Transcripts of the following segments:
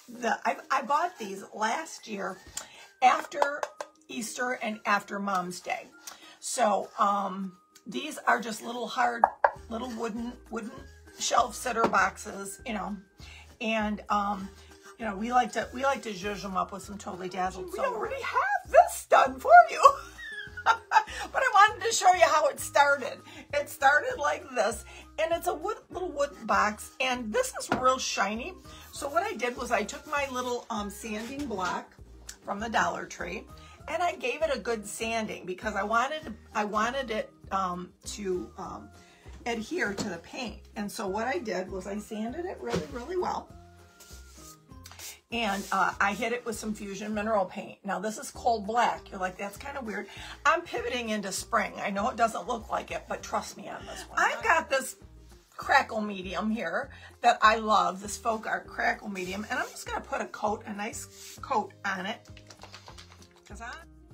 I bought these last year after Easter and after Mom's Day. So these are just little wooden shelf sitter boxes, you know, and you know, we like to zhuzh them up with some Totally Dazzled. We already have this done for you. But I wanted to show you how it started. It started like this, and it's a little wooden box, and this is real shiny. So what I did was I took my little sanding block from the Dollar Tree, and I gave it a good sanding because I wanted it to adhere to the paint. And so what I did was I sanded it really, really well. And I hit it with some Fusion Mineral Paint. Now this is cold black. You're like, that's kind of weird. I'm pivoting into spring. I know it doesn't look like it, but trust me on this one. I've got this crackle medium here that I love, this folk art crackle medium, and I'm just gonna put a nice coat on it. Because I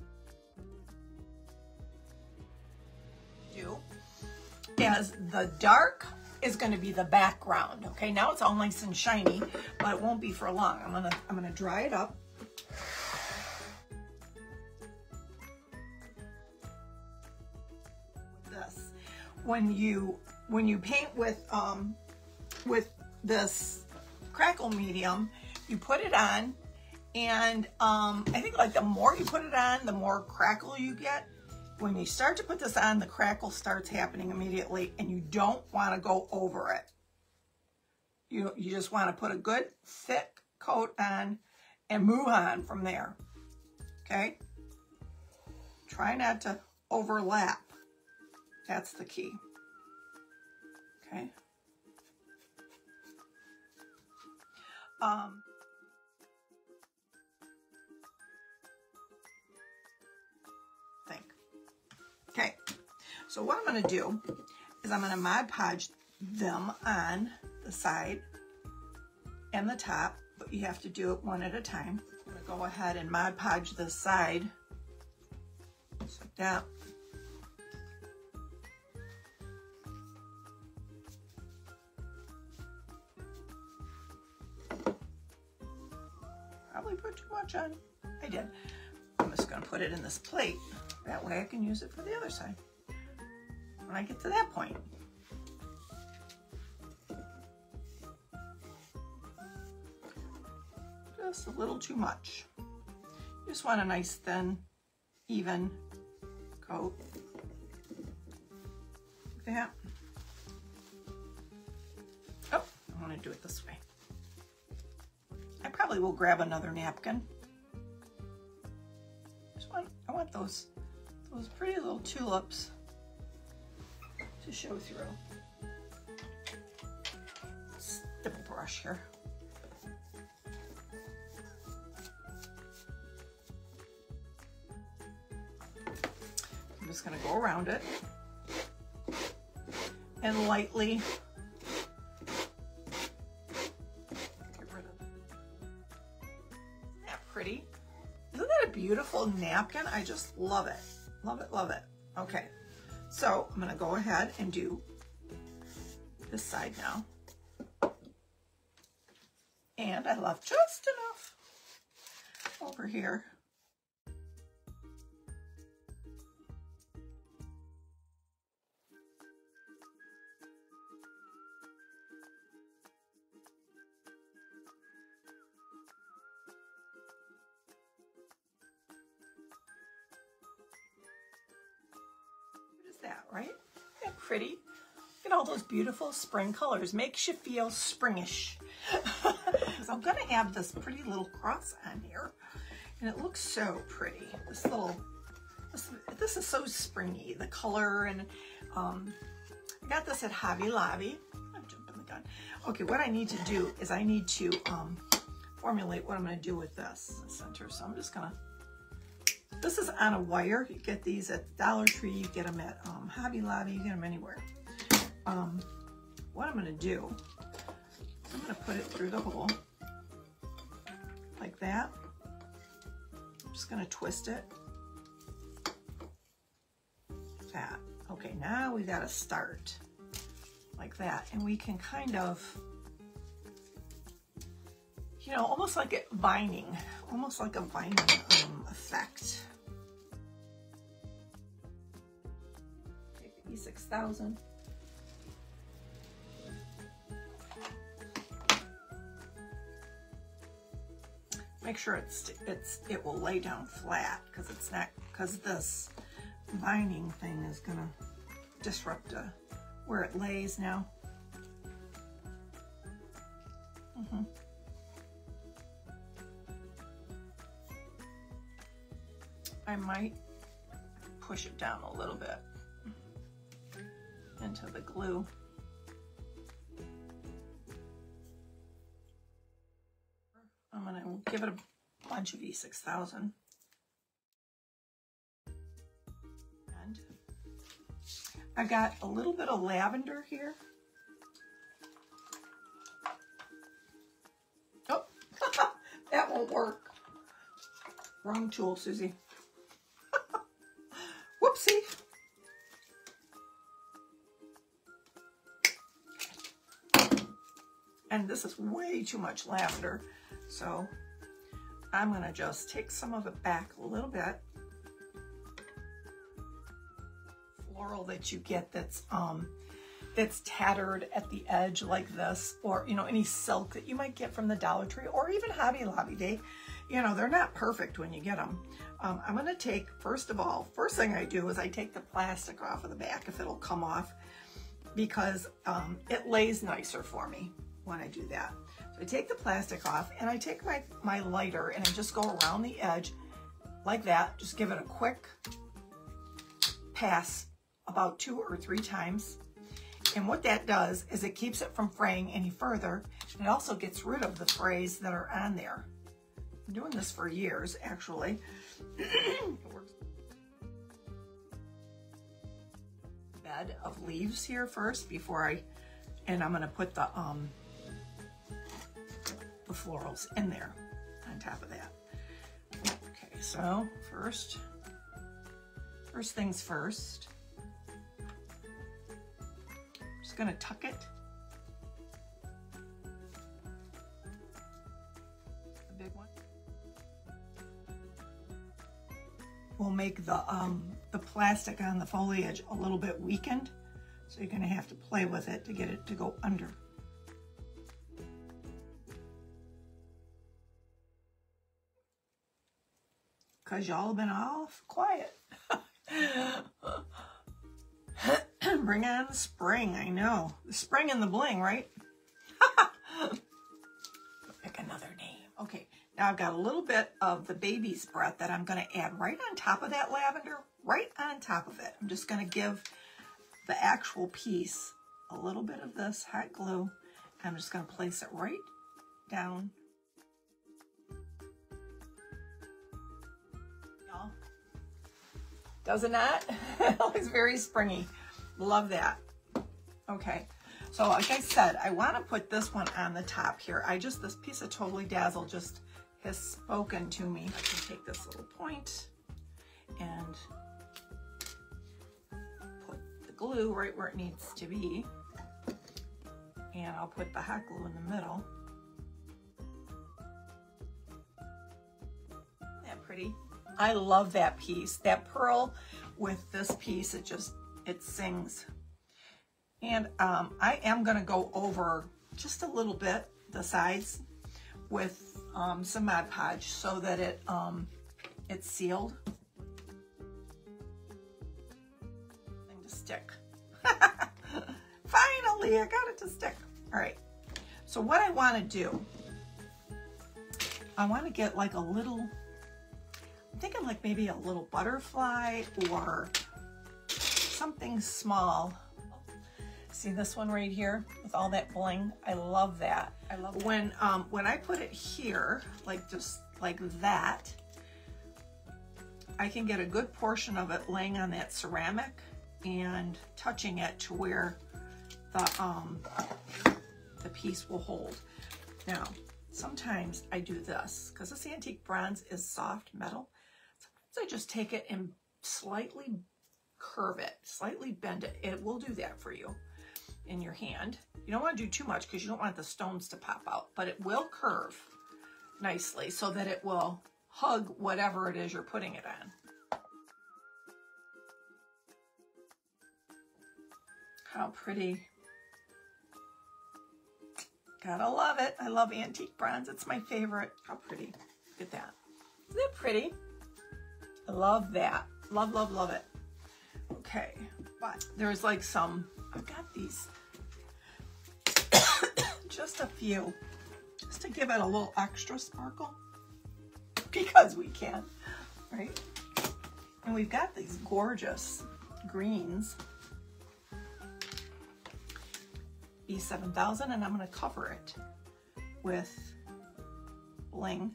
do, as the dark is going to be the background. Okay, now it's all nice and shiny, but it won't be for long. I'm gonna dry it up. This, when you paint with this crackle medium, you put it on, and I think like the more you put it on, the more crackle you get. When you start to put this on, the crackle starts happening immediately, and you don't want to go over it. You just want to put a good thick coat on and move on from there. Okay? Try not to overlap. That's the key. Okay? Okay, so what I'm going to do is I'm going to Mod Podge them on the side and the top, but you have to do it one at a time. I'm going to go ahead and Mod Podge this side, just like that. Probably put too much on. I did. I'm just going to put it in this plate. That way I can use it for the other side when I get to that point. Just a little too much. You just want a nice thin, even coat. Like that. Oh, I want to do it this way. I probably will grab another napkin. I want those pretty little tulips to show through. Let's dip a brush here. I'm just going to go around it and lightly get rid of it. Isn't that pretty? Isn't that a beautiful napkin? I just love it. Love it, love it. Okay, so I'm going to go ahead and do this side now. And I left just enough over here. That, right? Isn't that pretty? Look at all those beautiful spring colors. Makes you feel springish. So I'm gonna have this pretty little cross on here, and it looks so pretty. This is so springy, the color, and I got this at Hobby Lobby. I'm jumping the gun. Okay, what I need to do is I need to formulate what I'm gonna do with this center. So I'm just gonna. This is on a wire. You get these at the Dollar Tree. You get them at Hobby Lobby. You get them anywhere. What I'm going to do, I'm going to put it through the hole like that. I'm just going to twist it. Like that. Okay, now we got to start like that. And we can kind of you know, almost like a vining, almost like a vining effect. Take the E6000. Make sure it will lay down flat, because it's not, because this vining thing is gonna disrupt where it lays now. I might push it down a little bit into the glue. I'm gonna give it a bunch of E6000. And I got a little bit of lavender here. Oh, that won't work. Wrong tool, Susie. Whoopsie. And this is way too much lavender, so I'm gonna just take some of it back a little bit. Floral that you get that's tattered at the edge like this, or you know, any silk that you might get from the Dollar Tree or even Hobby Lobby. They're not perfect when you get them. I'm gonna take, first of all, first thing I do is I take the plastic off of the back if it'll come off, because it lays nicer for me when I do that. So I take the plastic off and I take my lighter and I just go around the edge like that. Just give it a quick pass about 2 or 3 times. And what that does is it keeps it from fraying any further. It also gets rid of the frays that are on there. I'm doing this for years, actually. It works. Bed of leaves here first before and I'm gonna put the florals in there on top of that. Okay, so first things first. Just gonna tuck it. The big one. We'll make the plastic on the foliage a little bit weakened, so you're gonna have to play with it to get it to go under. Because y'all have been off quiet. Bring on the spring, I know. The spring and the bling, right? Pick another name. Okay, now I've got a little bit of the baby's breath that I'm going to add right on top of that lavender, right on top of it. I'm just going to give the actual piece a little bit of this hot glue. I'm just going to place it right down. Does it not? It's very springy. Love that. Okay, so like I said, I want to put this one on the top here. This piece of Totally Dazzled just has spoken to me. I can take this little point and put the glue right where it needs to be. And I'll put the hot glue in the middle. Isn't that pretty? I love that piece. That pearl with this piece, it sings. And I am gonna go over just a little bit the sides with some Mod Podge so that it's sealed. Thing to stick. Finally, I got it to stick. All right, so what I wanna do, I wanna get like a little, I'm thinking like maybe a little butterfly or something small. See this one right here with all that bling? I love that. I love that. When I put it here, like just like that, I can get a good portion of it laying on that ceramic and touching it to where the piece will hold. Now, sometimes I do this because this antique bronze is soft metal. Sometimes I just take it and slightly curve it, slightly bend it. It will do that for you in your hand. You don't want to do too much because you don't want the stones to pop out, but it will curve. nicely so that it will hug whatever it is you're putting it on. How pretty. Gotta love it. I love antique bronze. It's my favorite. How pretty. Look at that. Isn't that pretty? I love that. Love, love, love it. Okay, but there's like some, I've got these, just a few, just to give it a little extra sparkle, because we can, right? And we've got these gorgeous greens, B7000, and I'm going to cover it with Bling,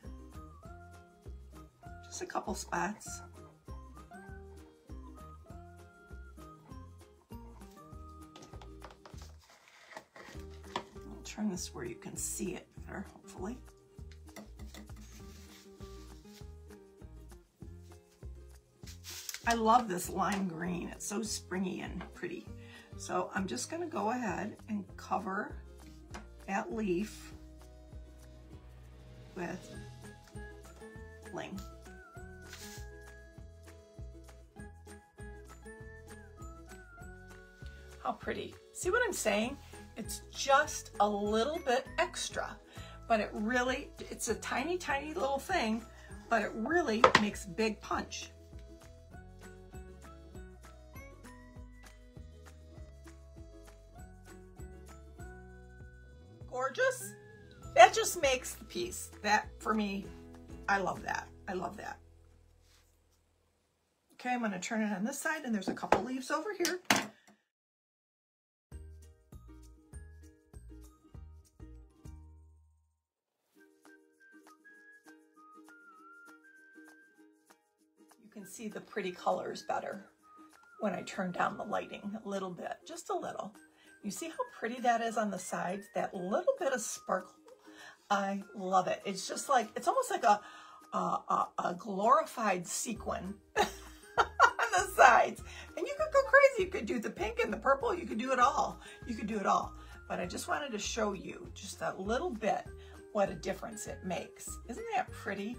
just a couple spots. Turn this where you can see it better, hopefully. I love this lime green. It's so springy and pretty. So I'm just going to go ahead and cover that leaf with Bling. How pretty. See what I'm saying? It's just a little bit extra, but it really, it's a tiny, tiny little thing, but it really makes big punch. Gorgeous. That just makes the piece. That, for me, I love that. I love that. Okay, I'm going to turn it on this side, and there's a couple leaves over here. You can see the pretty colors better when I turn down the lighting a little bit, just a little. You see how pretty that is on the sides? That little bit of sparkle. I love it. It's just like, it's almost like a glorified sequin on the sides. And you could go crazy. You could do the pink and the purple. You could do it all. You could do it all. But I just wanted to show you just a little bit what a difference it makes. Isn't that pretty?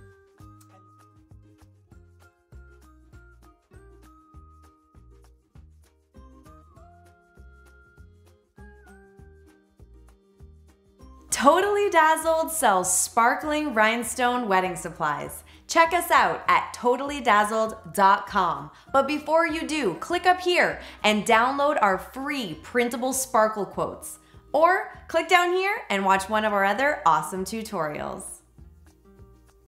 Totally Dazzled sells sparkling rhinestone wedding supplies. Check us out at totallydazzled.com. But before you do, click up here and download our free printable sparkle quotes. Or click down here and watch one of our other awesome tutorials.